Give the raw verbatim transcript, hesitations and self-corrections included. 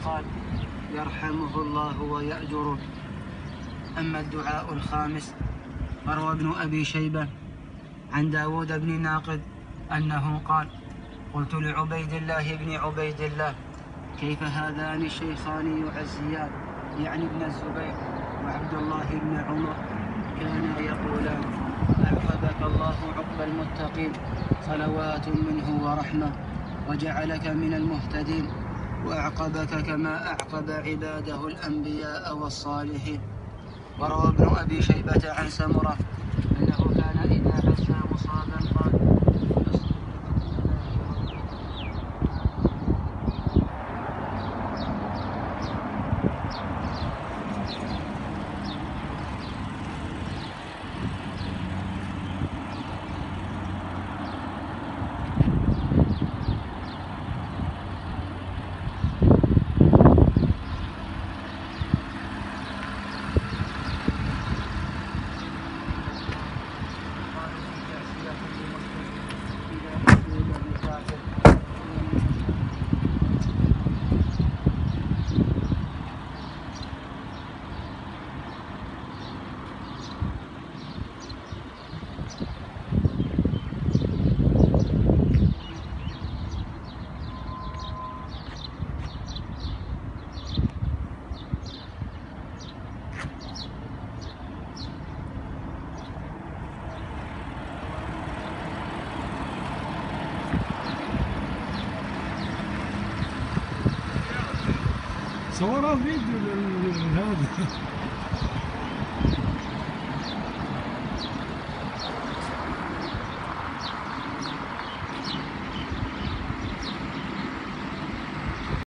قال يرحمه الله ويأجره. أما الدعاء الخامس فروى ابن أبي شيبة عن داود بن ناقد أنه قال قلت لعبيد الله بن عبيد الله كيف هذان الشيخان يعزيان، يعني ابن الزبير وعبد الله بن عمر، كانا يقولان أعقبك الله عقب المتقين صلوات منه ورحمة وجعلك من المهتدين، وأعقبك كما أعقب عباده الأنبياء والصالحين. وروى ابن أبي شيبة عن سمرة أنه كان إذا عزى مصابا قال صورها فيديو هذا